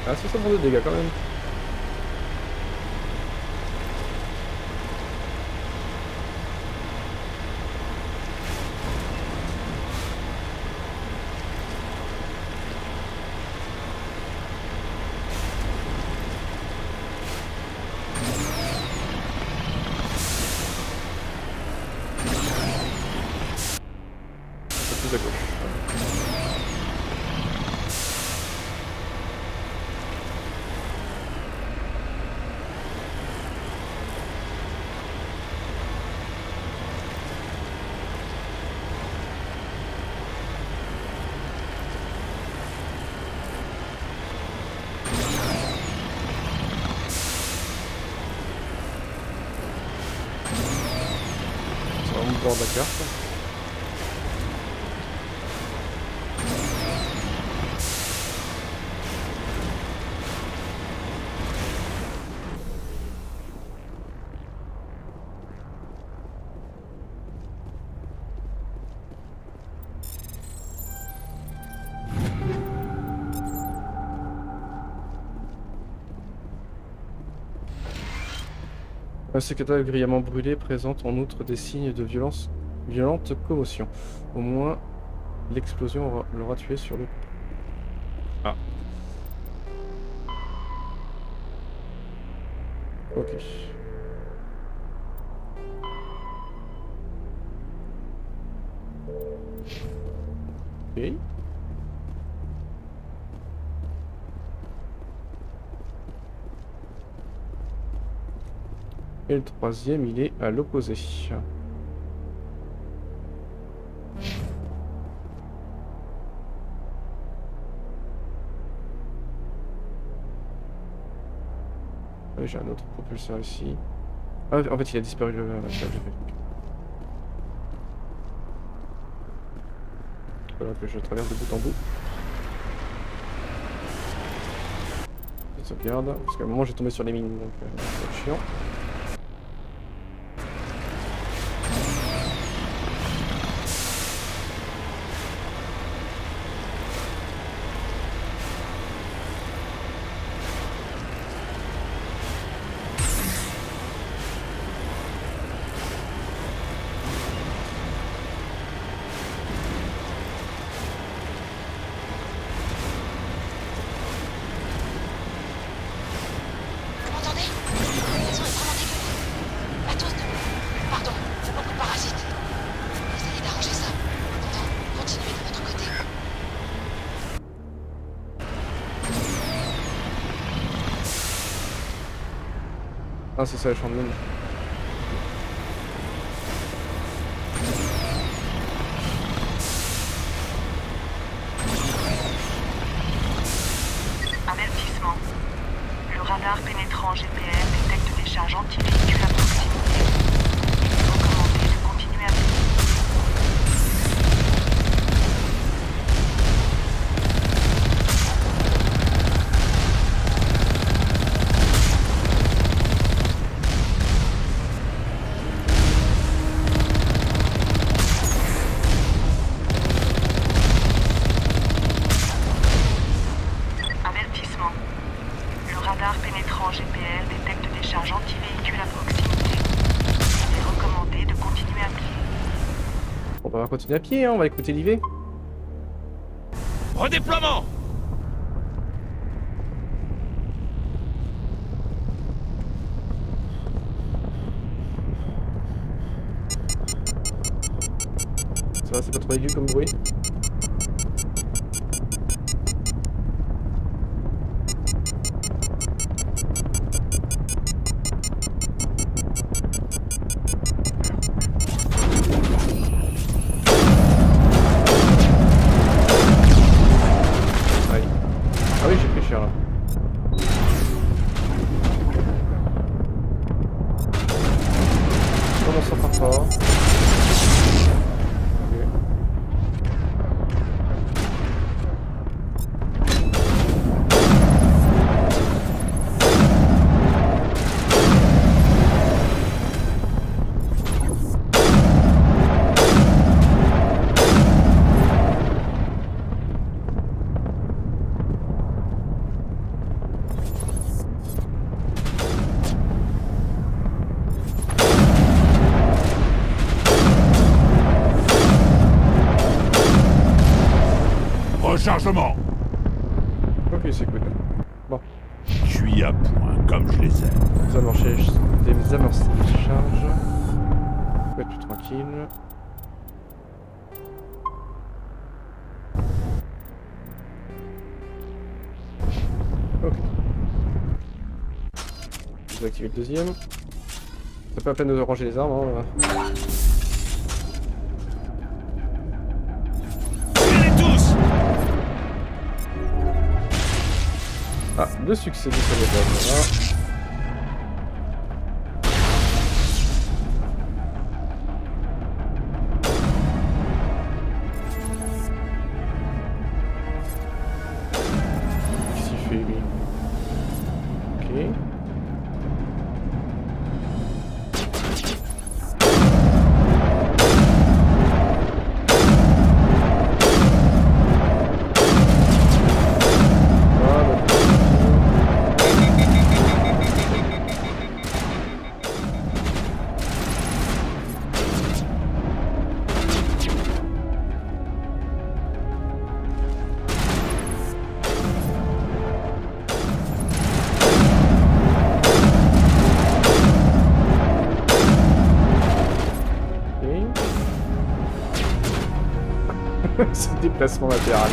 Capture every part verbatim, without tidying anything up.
Ah, six cents de dégâts quand même. Plus à gauche. C'est vraiment le bord de la carte. Un secrétaire grillamment brûlé présente en outre des signes de violence, violente commotion. Au moins, l'explosion l'aura tué sur le... Ah. Ok. Ok. Et le troisième, il est à l'opposé. Ah, j'ai un autre propulseur ici. Ah, en fait, il a disparu le... Voilà que je traverse de bout en bout. Je sauvegarde, parce qu'à un moment j'ai tombé sur les mines, donc euh, c'est chiant. Ah, c'est ça, les champs de mine. Avertissement. Le radar pénétrant G P S détecte des charges anti-véhicules à proximité. Recommandé de continuer à... On va continuer à pied, hein, on va écouter l'I V. Redéploiement. Ça va, c'est pas trop aigu comme bruit. Rechargement. Ok, c'est good. Bon. Je suis à point, comme je les aime. Des amorçages, des amorçages de charge. On peut être plus tranquille. Ok. Je vais activer le deuxième. C'est pas la peine de ranger les armes. Hein. Ah, le succès du sabotage, voilà. Qu'est-ce qu'il fait, lui? Ok. C'est le déplacement latéral.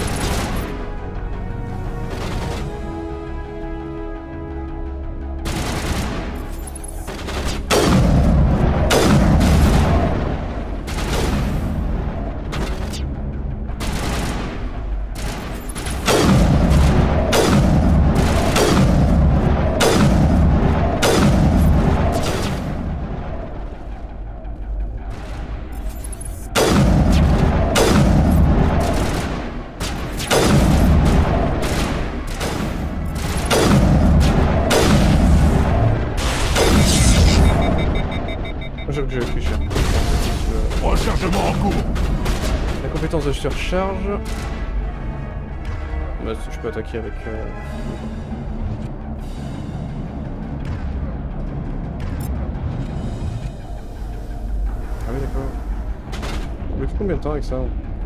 J'avoue que je vais réfléchir. Rechargement en cours. La compétence de surcharge. Bah, je peux attaquer avec. Euh... Ah oui, d'accord. On met combien de temps avec ça?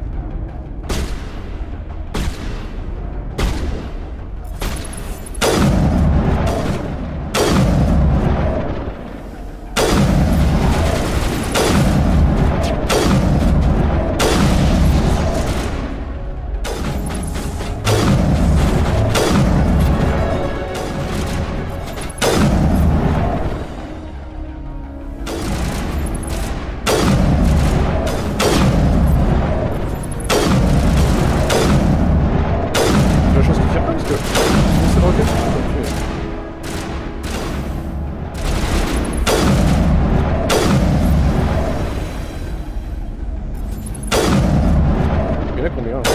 Il y en a combien là?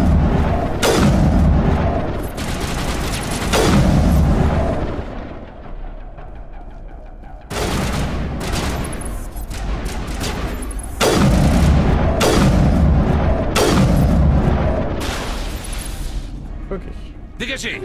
Ok. Dégagez.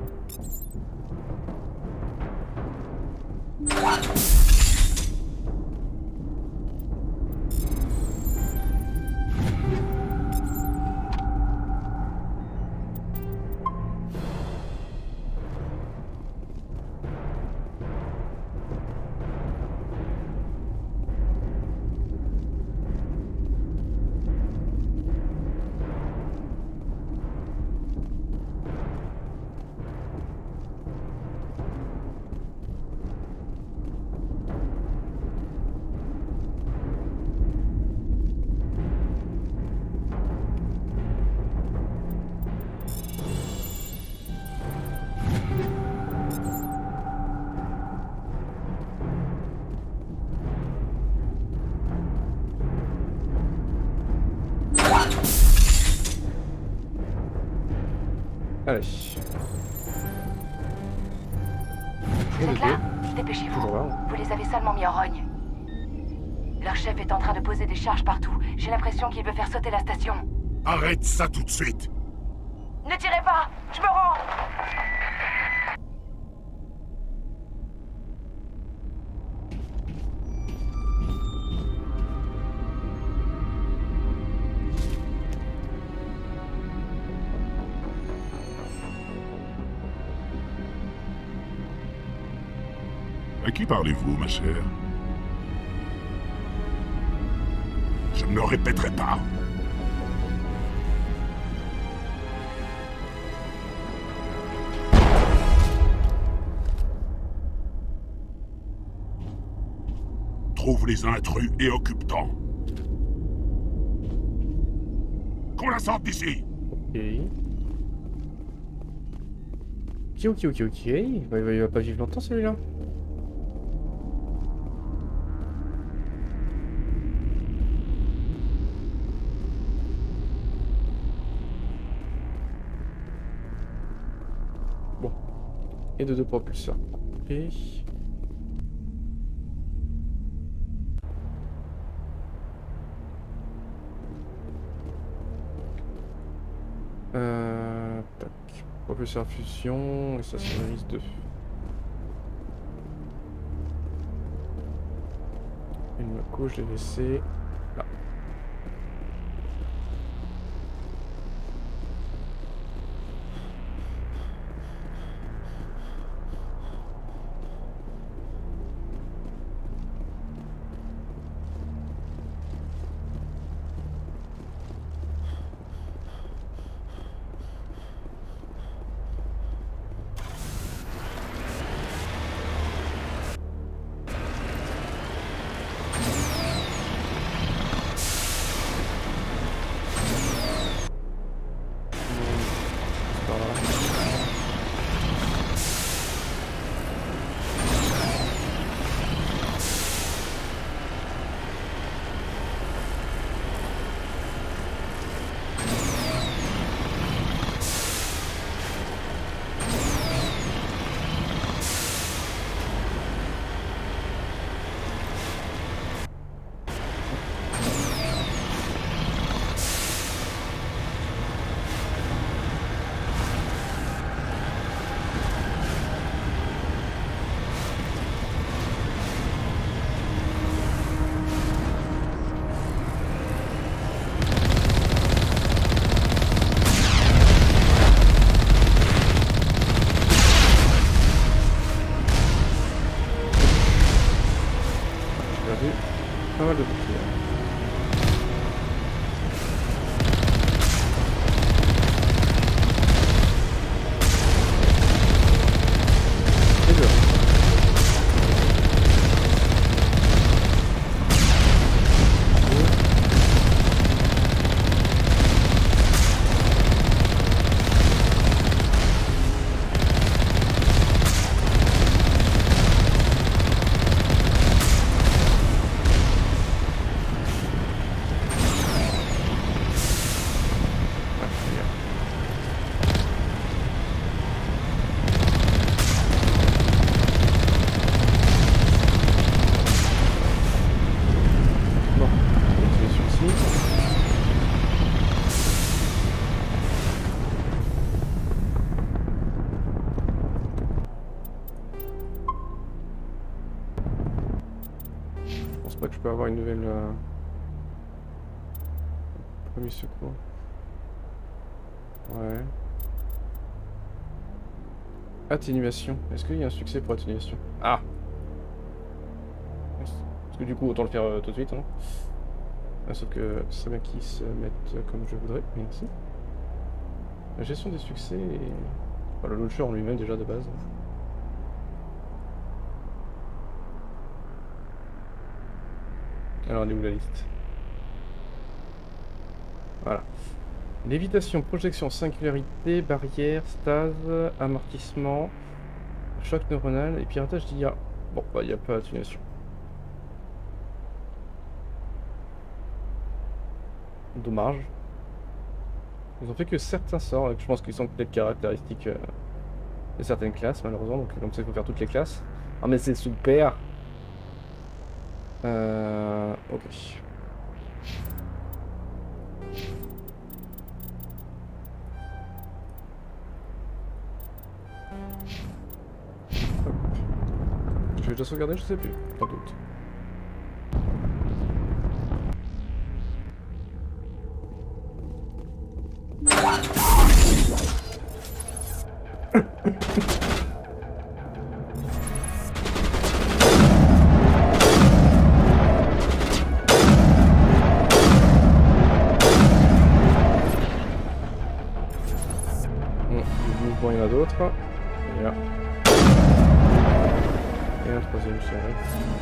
Allez. Vous êtes là? Dépêchez-vous. Toujours là. Vous les avez seulement mis en rogne. Leur chef est en train de poser des charges partout. J'ai l'impression qu'il veut faire sauter la station. Arrête ça tout de suite. Ne tirez pas! Je me rends! À qui parlez-vous, ma chère? Je ne le répéterai pas. Trouve les intrus et occupe-t'en. Qu'on la sorte d'ici. Ok. Ok, ok, ok, ok. Bah, il, va, il va pas vivre longtemps celui-là. Bon. Et de deux propulseurs. Ok. Euh, tac. Propulseur fusion, et ça c'est une liste de... Une Mako, je l'ai laissé là. Pas mal de boucliers. Et deux. Pas que je peux avoir une nouvelle euh... premier secours. Ouais. Atténuation. Est-ce qu'il y a un succès pour atténuation? Ah. Parce que du coup autant le faire euh, tout de suite, hein. Ah, sauf que ça bien qu'ils se mettent comme je voudrais. Merci. La gestion des succès et... Enfin, le launcher en lui-même déjà de base. Alors, elle est où la liste? Voilà. Lévitation, projection, singularité, barrière, stase, amortissement, choc neuronal et piratage d'I A. Bon, bah, il n'y a pas d'atténuation. Dommage. Ils ont fait que certains sorts, je pense qu'ils sont peut-être caractéristiques euh, de certaines classes, malheureusement, donc comme ça, il faut faire toutes les classes. Ah, mais c'est super! Euh... Ok. Hop. Je vais déjà sauvegarder, je sais plus, sans doute. Bon, il y en a d'autres. Et là. Et un troisième, c'est vrai.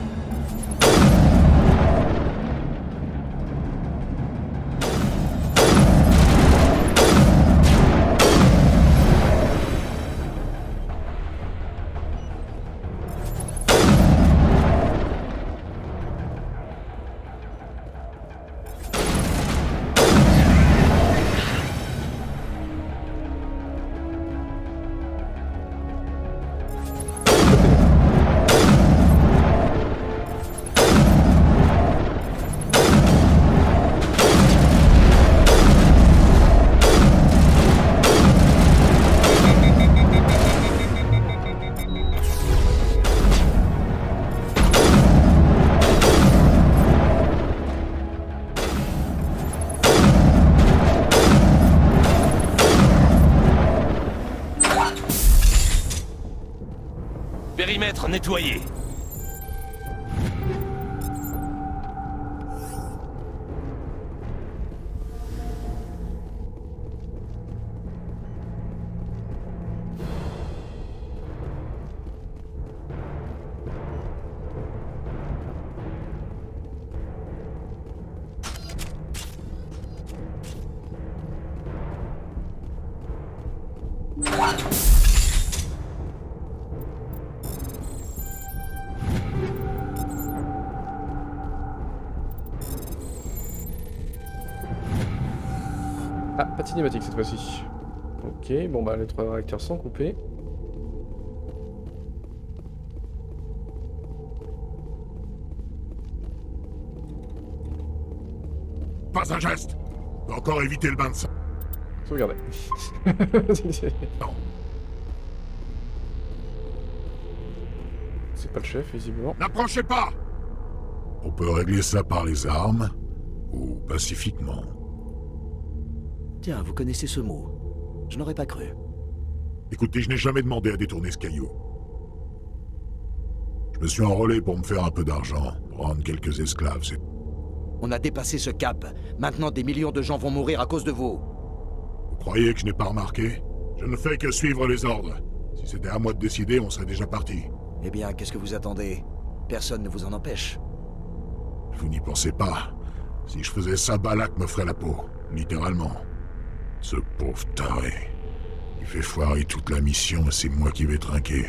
Périmètre nettoyé. Ah, pas de cinématique cette fois-ci. Ok, bon bah les trois réacteurs sont coupés. Pas un geste. On va encore éviter le bain de sang. Sauvegardez. Non. C'est pas le chef, visiblement. N'approchez pas. On peut régler ça par les armes ou pacifiquement. Tiens, vous connaissez ce mot. Je n'aurais pas cru. Écoutez, je n'ai jamais demandé à détourner ce caillou. Je me suis enrôlé pour me faire un peu d'argent, prendre quelques esclaves, c'est... On a dépassé ce cap. Maintenant, des millions de gens vont mourir à cause de vous. Vous croyez que je n'ai pas remarqué? Je ne fais que suivre les ordres. Si c'était à moi de décider, on serait déjà parti. Eh bien, qu'est-ce que vous attendez? Personne ne vous en empêche. Vous n'y pensez pas. Si je faisais ça, Balak me ferait la peau. Littéralement. Ce pauvre taré. Il fait foirer toute la mission et c'est moi qui vais trinquer.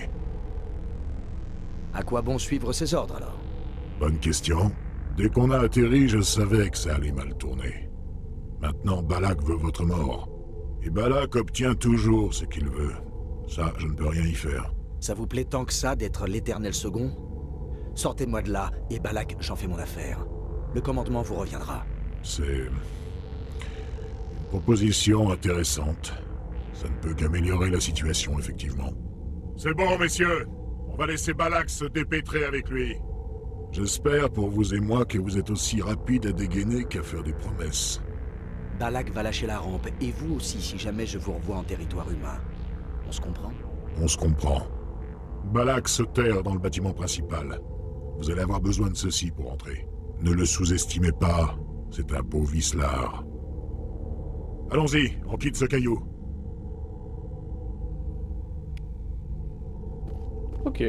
À quoi bon suivre ses ordres, alors? Bonne question. Dès qu'on a atterri, je savais que ça allait mal tourner. Maintenant, Balak veut votre mort. Et Balak obtient toujours ce qu'il veut. Ça, je ne peux rien y faire. Ça vous plaît tant que ça d'être l'éternel second? Sortez-moi de là, et Balak, j'en fais mon affaire. Le commandement vous reviendra. C'est... une proposition intéressante. Ça ne peut qu'améliorer la situation, effectivement. C'est bon, messieurs. On va laisser Balak se dépêtrer avec lui. J'espère pour vous et moi que vous êtes aussi rapides à dégainer qu'à faire des promesses. Balak va lâcher la rampe, et vous aussi si jamais je vous revois en territoire humain. On se comprend? On se comprend. Balak se terre dans le bâtiment principal. Vous allez avoir besoin de ceci pour entrer. Ne le sous-estimez pas, c'est un beau vicelard. Allons-y, on quitte ce caillou. Ok.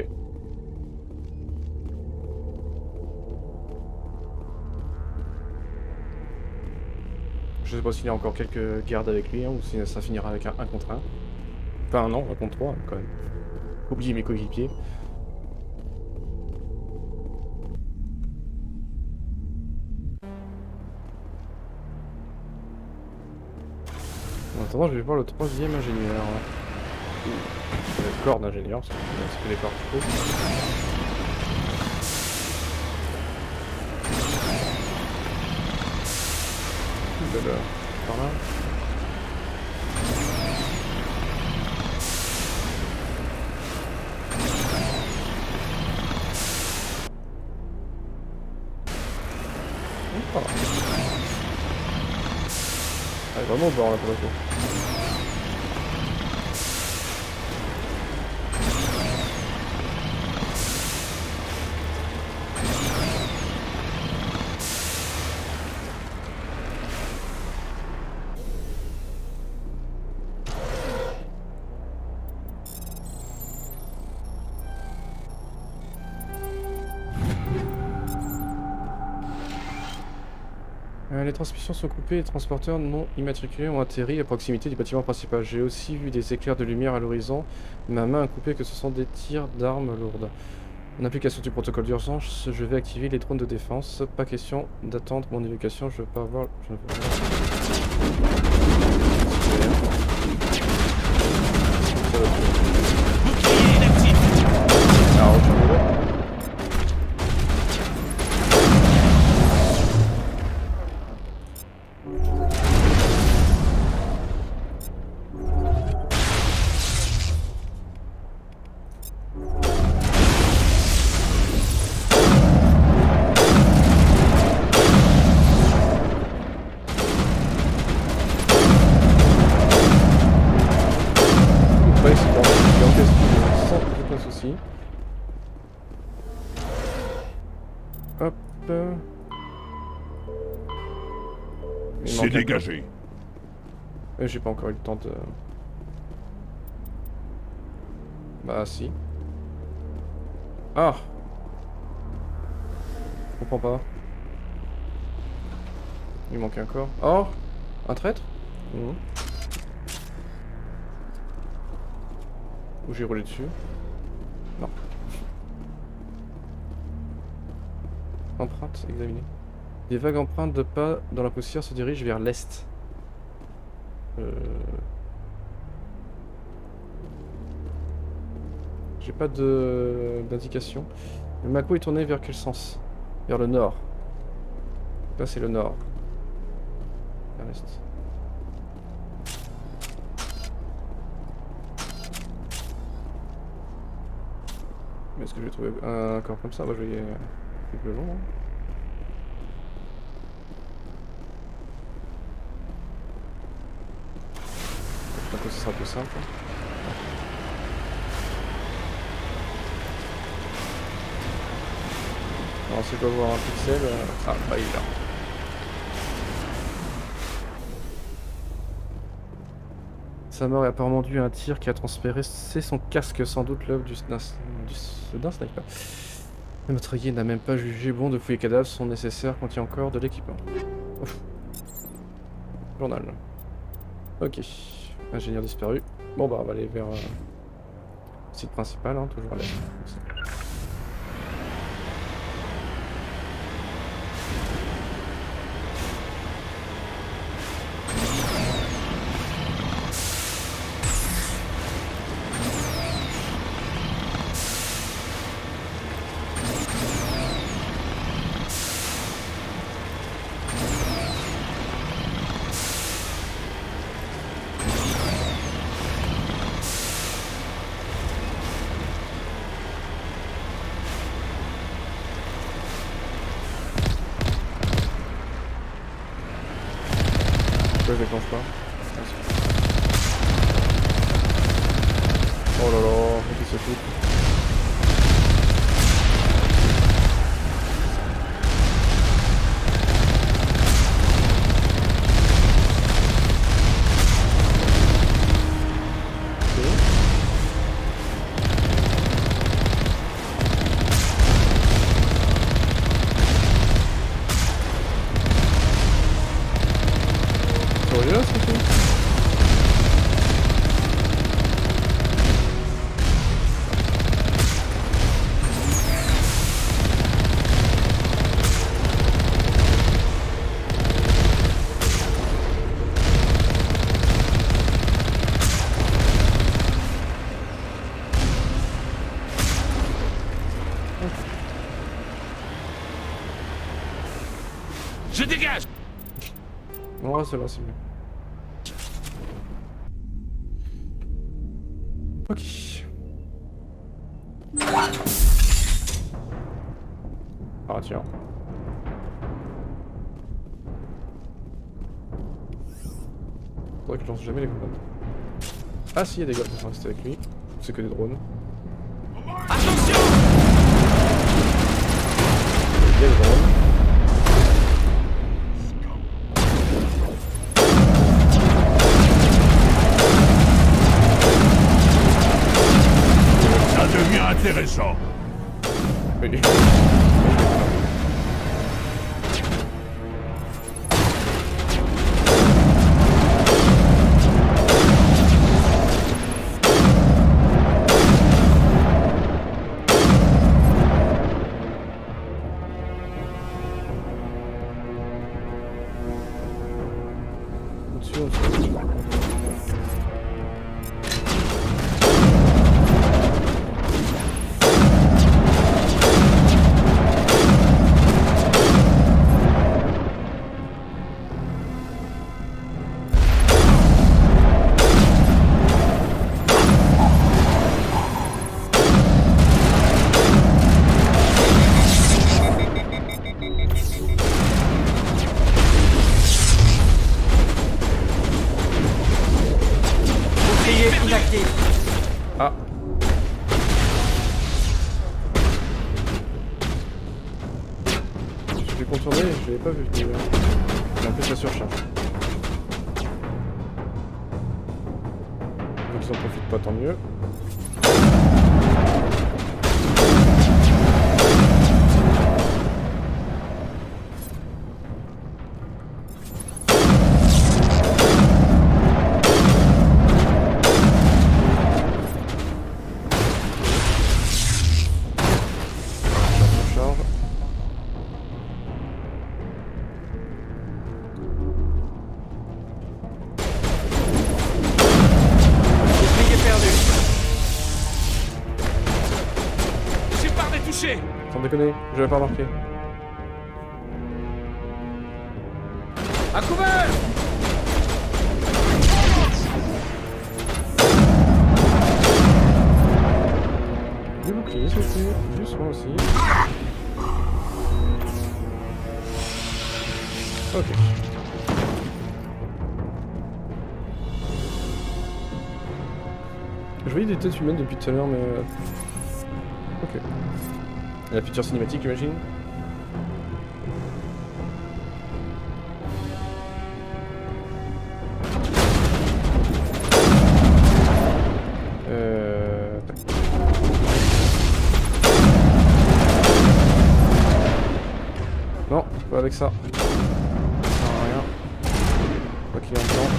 Je sais pas s'il y a encore quelques gardes avec lui, hein, ou si ça finira avec un un contre un. Enfin non, un contre trois quand même. Oubliez mes coéquipiers. En attendant, je vais voir le troisième ingénieur. Le corps d'ingénieur, c'est ce que les corps qu'il faut. Là, par là. Oh. Ah, vraiment au bord là pour le coup. Euh, les transmissions sont coupées et les transporteurs non immatriculés ont atterri à proximité du bâtiment principal. J'ai aussi vu des éclairs de lumière à l'horizon. Ma main a coupé que ce sont des tirs d'armes lourdes. En application du protocole d'urgence, je vais activer les drones de défense. Pas question d'attendre mon évacuation, je veux pas avoir... Je veux pas avoir... Hop. C'est dégagé. J'ai pas encore eu le temps de... Bah si. Ah. Je comprends pas. Il manque un corps. Oh. Un traître. Mmh. Ou j'ai roulé dessus. Non. Empreinte, examiner. Des vagues empreintes de pas dans la poussière se dirigent vers l'est. Euh... J'ai pas de d'indication. Le Mako est tourné vers quel sens? Vers le nord. Là c'est le nord. Vers l'est. Mais est-ce que je vais trouver un corps comme ça? Bah je vais... C'est plus long. Hein. Je pense que ce sera plus simple. Alors si je dois voir un pixel... Euh... Ah bah il est là. Sa mort est apparemment due à un tir qui a transpercé son casque, sans doute l'œuvre du... d'un sniper. Le meurtrier n'a même pas jugé bon de fouiller les cadavres, son nécessaire contient encore de l'équipement. Journal. Ok. Ingénieur disparu. Bon bah on va aller vers euh, le site principal, hein, toujours à l'aise. Je déclenche pas. Oh là là, il se fout. Je dégage. On reste là, c'est mieux. Ok. Ah tiens. Faudrait que je lance jamais les commandes. Ah si, il y a des gars qui sont restés avec lui. C'est que des drones. Attention. Il y a des drones. Ça devient intéressant. Oui. Bouclier inactif. Ah. Je vais contourner, je l'avais pas vu. Et en plus, ça surcharge. Donc ils en profitent pas, tant mieux. Sans déconner, je l'avais pas remarqué. À couvert! Du bouclier, s'il vous plaît. Du soin aussi. Ok. Je voyais des têtes humaines depuis tout à l'heure, mais... Ok. La future cinématique, j'imagine. Euh... Tac. Non, pas avec ça. Ça sert à rien. Quoi qu'il y ait un temps.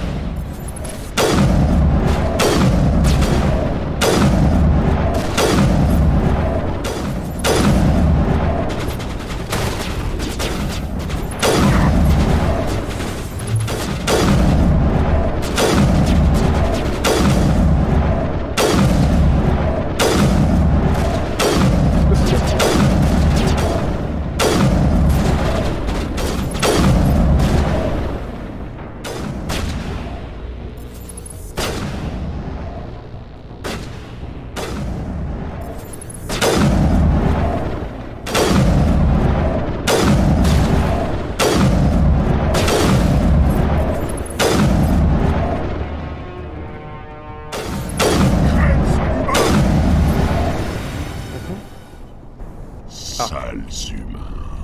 Sales humains.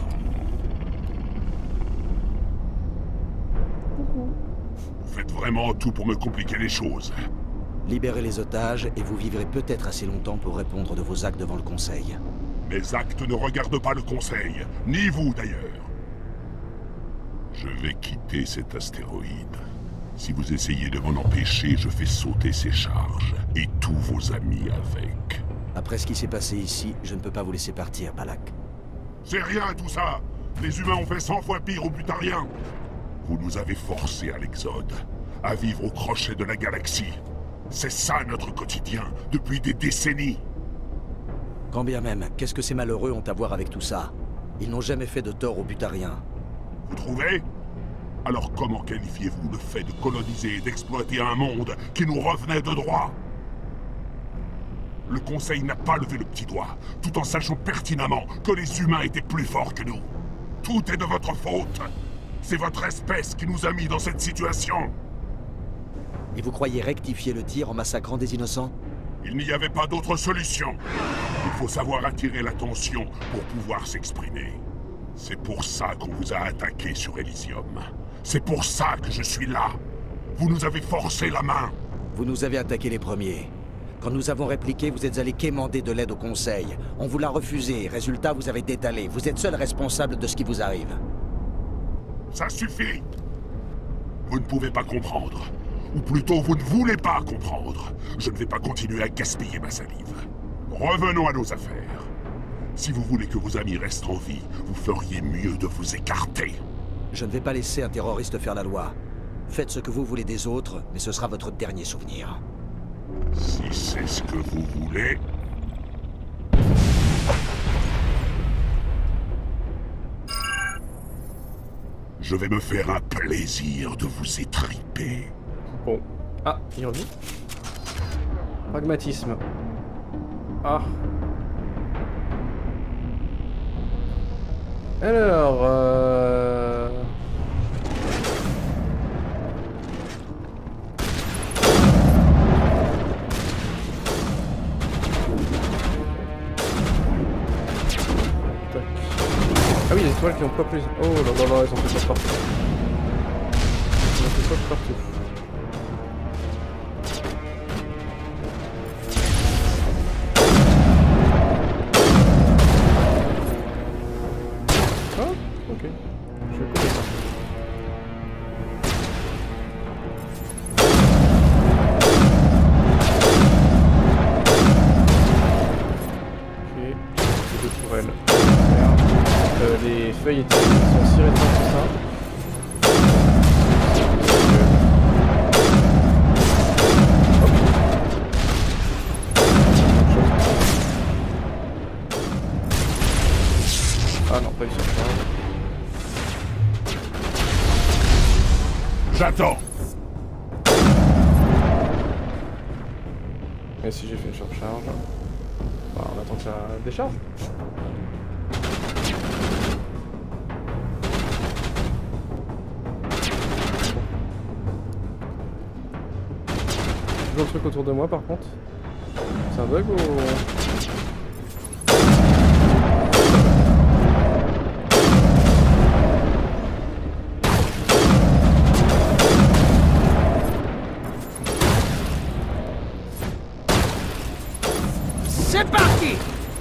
Vous faites vraiment tout pour me compliquer les choses. Libérez les otages et vous vivrez peut-être assez longtemps pour répondre de vos actes devant le Conseil. Mes actes ne regardent pas le Conseil, ni vous d'ailleurs. Je vais quitter cet astéroïde. Si vous essayez de m'en empêcher, je fais sauter ses charges, et tous vos amis avec. Après ce qui s'est passé ici, je ne peux pas vous laisser partir, Balak. C'est rien tout ça. Les humains ont fait cent fois pire aux Butariens. Vous nous avez forcés à l'exode, à vivre au crochet de la galaxie. C'est ça notre quotidien, depuis des décennies. Quand bien même, qu'est-ce que ces malheureux ont à voir avec tout ça? Ils n'ont jamais fait de tort aux Butariens. Vous trouvez? Alors comment qualifiez-vous le fait de coloniser et d'exploiter un monde qui nous revenait de droit? Le Conseil n'a pas levé le petit doigt, tout en sachant pertinemment que les humains étaient plus forts que nous. Tout est de votre faute. C'est votre espèce qui nous a mis dans cette situation. Et vous croyez rectifier le tir en massacrant des innocents? Il n'y avait pas d'autre solution. Il faut savoir attirer l'attention pour pouvoir s'exprimer. C'est pour ça qu'on vous a attaqué sur Elysium. C'est pour ça que je suis là. Vous nous avez forcé la main. Vous nous avez attaqué les premiers. Quand nous avons répliqué, vous êtes allés quémander de l'aide au Conseil. On vous l'a refusé. Résultat, vous avez détalé. Vous êtes seul responsable de ce qui vous arrive. Ça suffit. Vous ne pouvez pas comprendre. Ou plutôt, vous ne voulez pas comprendre. Je ne vais pas continuer à gaspiller ma salive. Revenons à nos affaires. Si vous voulez que vos amis restent en vie, vous feriez mieux de vous écarter. Je ne vais pas laisser un terroriste faire la loi. Faites ce que vous voulez des autres, mais ce sera votre dernier souvenir. Si c'est ce que vous voulez... Je vais me faire un plaisir de vous étriper. Bon. Ah, il revient. Pragmatisme. Ah. Alors, euh... étoiles qui ont pas plus. Oh là là là, ils ont fait ça partout. Ils ont fait ça partout. Ah, ok. Je vais couper ça. Ok, c'est deux tourelles. Euh, les feuilles étaient, sont cirées de tout ça. Hop. Ah non, pas eu ça. J'attends. Et si j'ai fait une surcharge, bah, on attend que ça décharge. Le truc autour de moi par contre. C'est un bug ou... C'est parti!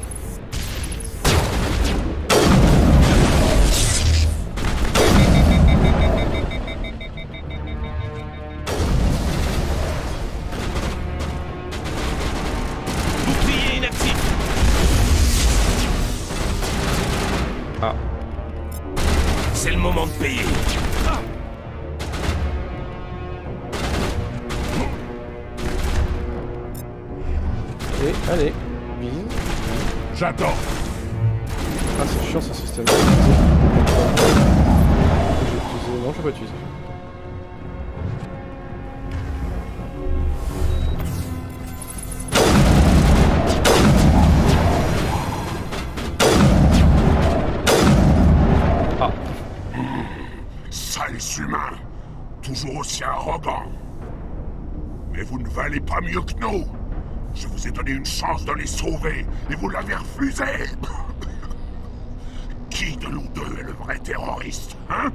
Ah. C'est le moment de payer. Et allez, vise. J'attends. Ah c'est chiant ce système. Je vais utiliser... Non je vais pas utiliser. Ah. Sales humains, toujours aussi arrogants. Mais vous ne valez pas mieux que nous. Je vous ai donné une chance de les sauver, et vous l'avez refusé. Qui de nous deux est le vrai terroriste, hein?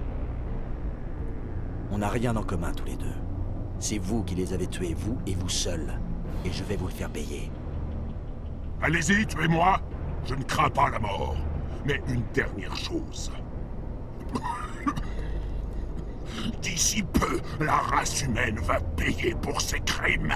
On n'a rien en commun tous les deux. C'est vous qui les avez tués, vous et vous seuls. Et je vais vous le faire payer. Allez-y, tuez-moi. Je ne crains pas la mort. Mais une dernière chose. D'ici peu, la race humaine va payer pour ses crimes.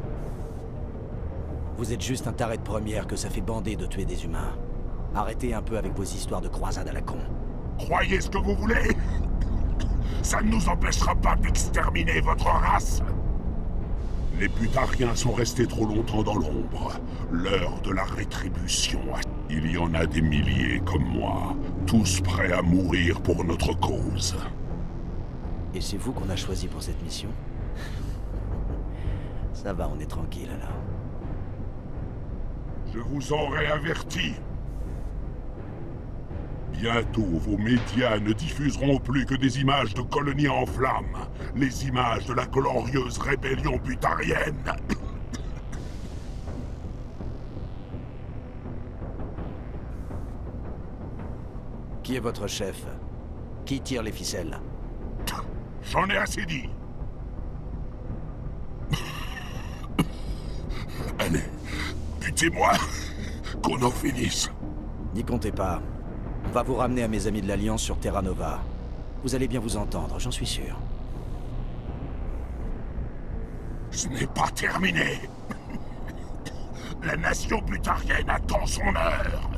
Vous êtes juste un taré de première que ça fait bander de tuer des humains. Arrêtez un peu avec vos histoires de croisade à la con. Croyez ce que vous voulez. Ça ne nous empêchera pas d'exterminer votre race. Les Butariens sont restés trop longtemps dans l'ombre. L'heure de la rétribution. Il y en a des milliers comme moi, tous prêts à mourir pour notre cause. Et c'est vous qu'on a choisi pour cette mission? Ça va, on est tranquille alors. Je vous aurais averti. Bientôt, vos médias ne diffuseront plus que des images de colonies en flammes. Les images de la glorieuse rébellion butarienne. Qui est votre chef? Qui tire les ficelles? J'en ai assez dit. Allez, butez-moi, qu'on en finisse. N'y comptez pas. On va vous ramener à mes amis de l'Alliance sur Terra Nova. Vous allez bien vous entendre, j'en suis sûr. Ce n'est pas terminé. La nation butarienne attend son heure.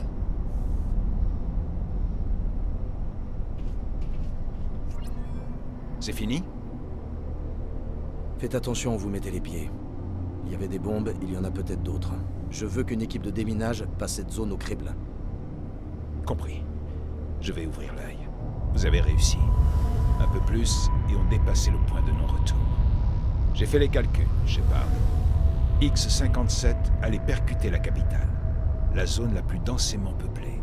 C'est fini? Faites attention où vous mettez les pieds. Il y avait des bombes, il y en a peut-être d'autres. Je veux qu'une équipe de déminage passe cette zone au crible. Compris. Je vais ouvrir l'œil. Vous avez réussi. Un peu plus, et on dépassait le point de non-retour. J'ai fait les calculs, Shepard. X cinquante-sept allait percuter la capitale, la zone la plus densément peuplée.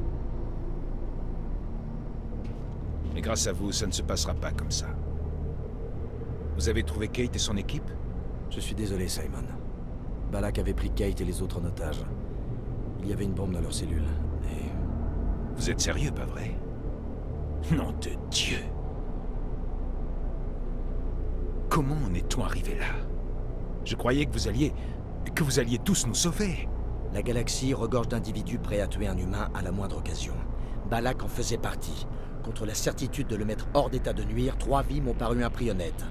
Mais grâce à vous, ça ne se passera pas comme ça. Vous avez trouvé Kate et son équipe? Je suis désolé, Simon. Balak avait pris Kate et les autres en otage. Il y avait une bombe dans leur cellule, et... Vous êtes sérieux, pas vrai? Nom de Dieu! Comment en est-on arrivé là? Je croyais que vous alliez... que vous alliez tous nous sauver. La galaxie regorge d'individus prêts à tuer un humain à la moindre occasion. Balak en faisait partie. Contre la certitude de le mettre hors d'état de nuire, trois vies m'ont paru un prix honnête.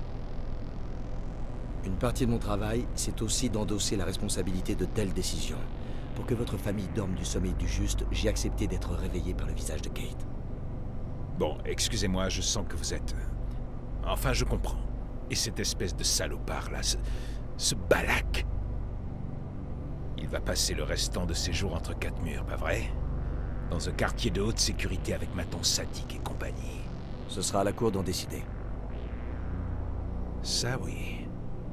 Une partie de mon travail, c'est aussi d'endosser la responsabilité de telles décisions. Pour que votre famille dorme du sommeil du juste, j'ai accepté d'être réveillé par le visage de Kate. Bon, excusez-moi, je sens que vous êtes... Enfin, je comprends. Et cette espèce de salopard là, ce... ce Balak... Il va passer le restant de ses jours entre quatre murs, pas vrai? Dans un quartier de haute sécurité avec Maton sadique et compagnie. Ce sera à la cour d'en décider. Ça oui.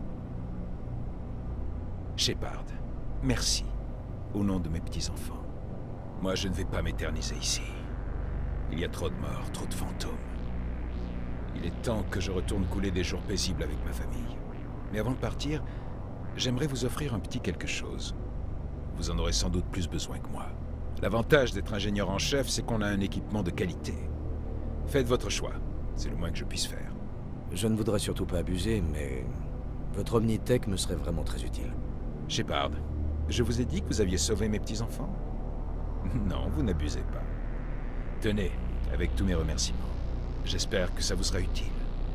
Shepard, merci. Au nom de mes petits-enfants. Moi, je ne vais pas m'éterniser ici. Il y a trop de morts, trop de fantômes. Il est temps que je retourne couler des jours paisibles avec ma famille. Mais avant de partir, j'aimerais vous offrir un petit quelque chose. Vous en aurez sans doute plus besoin que moi. L'avantage d'être ingénieur en chef, c'est qu'on a un équipement de qualité. Faites votre choix. C'est le moins que je puisse faire. Je ne voudrais surtout pas abuser, mais... votre Omnitech me serait vraiment très utile. Shepard, je vous ai dit que vous aviez sauvé mes petits-enfants? Non, vous n'abusez pas. Tenez, avec tous mes remerciements. J'espère que ça vous sera utile.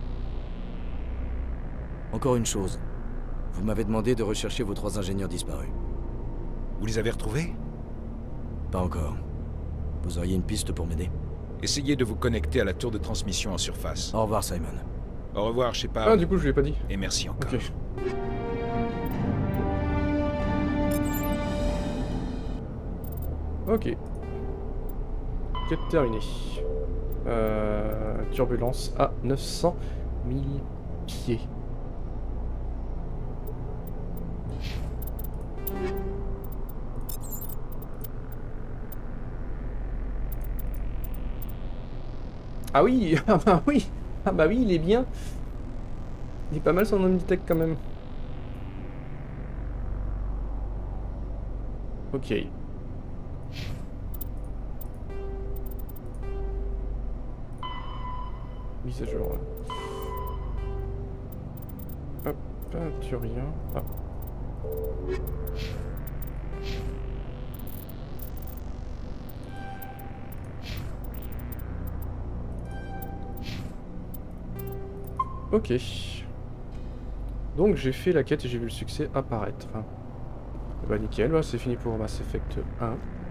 Encore une chose. Vous m'avez demandé de rechercher vos trois ingénieurs disparus. Vous les avez retrouvés? Pas encore. Vous auriez une piste pour m'aider? Essayez de vous connecter à la tour de transmission en surface. Au revoir, Simon. Au revoir, Shepard. Ah, du coup, je lui ai pas dit. Et merci encore. Ok. Ok. Quête terminée. Euh, turbulence à neuf cent mille pieds. Ah oui, ah bah oui, ah bah oui, il est bien. Il est pas mal son Omnitech quand même. Ok. Mise à jour. Hop, peinturien. Ah. Ok. Donc j'ai fait la quête et j'ai vu le succès apparaître. Bah nickel, bah, c'est fini pour Mass Effect un.